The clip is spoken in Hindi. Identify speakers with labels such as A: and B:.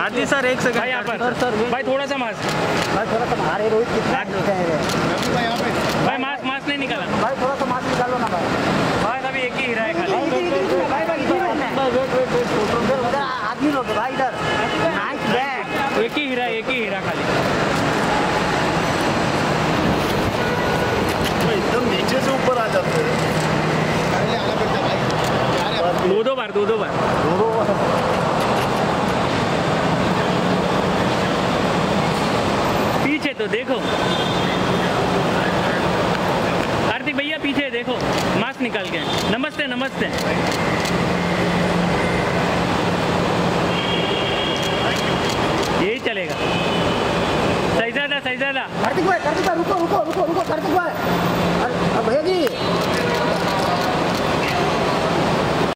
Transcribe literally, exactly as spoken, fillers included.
A: आरती सर एक सेकंड
B: भाई यहाँ पर
C: सर सर
B: भाई थोड़ा सा मास्क
C: भाई थोड़ा सा हमारे रोहित कितना
B: भाई मास्क मास्क नहीं निकाला
C: भाई थोड़ा सा मास्क निकालो ना भाई
B: भाई अभी एक ही हीरा है खाली
C: भाई भाई इधर वेट वेट वेट उधर आदमी लोग है भाई इधर नाइस बैक
B: एक ही हीरा एक ही हीरा खाली
D: एकदम नीचे से ऊपर आ जाते हैं। पहले आना पड़ता है भाई।
B: दो दो बार दो दो बार पीछे तो देखो कार्तिक भैया पीछे देखो मास्क निकाल के नमस्ते नमस्ते यही चलेगा सही ज्यादा सही ज्यादा
C: कार्तिक भाई कार्तिक भाई रुको रुको